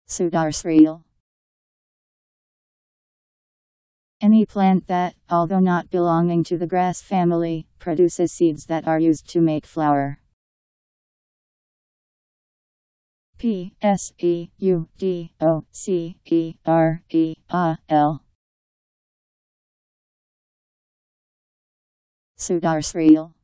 Pseudocereal. Any plant that, although not belonging to the grass family, produces seeds that are used to make flour. Pseudocereal. Pseudocereal.